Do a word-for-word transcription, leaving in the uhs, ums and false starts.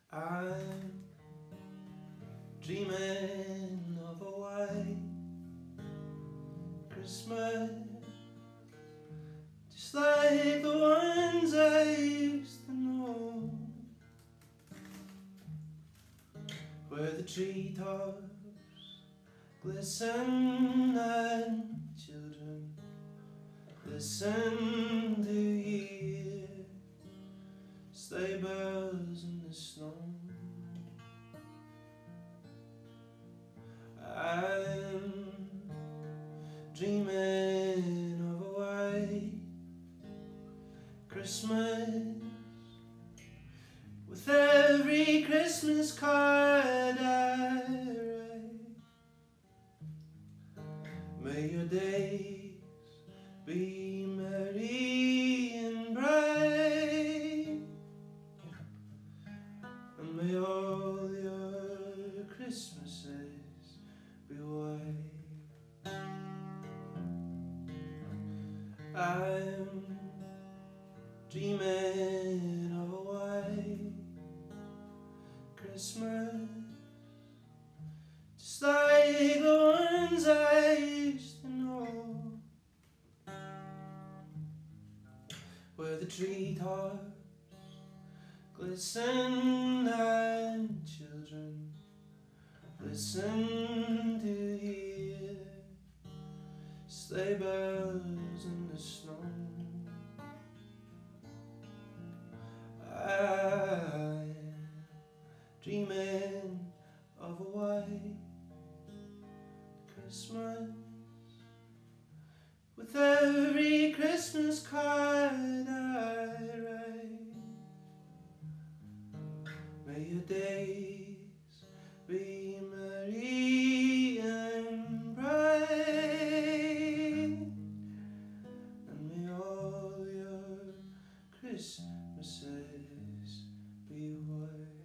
I'm dreaming of a white Christmas, just like the ones I used to know, where the treetops glisten and children listen to hear sleigh bells in the snow. I'm dreaming of a white Christmas, with every Christmas card I write. May your days be merry and bright, and may all your Christmases be white. I'm dreaming of a white Christmas, just like the ones I used to know, where the treetops glisten and children listen to hear sleigh bells in the snow. I'm dreaming of a white Christmas, with every Christmas card I write. May your days be merry and bright, and may all your Christmases be white.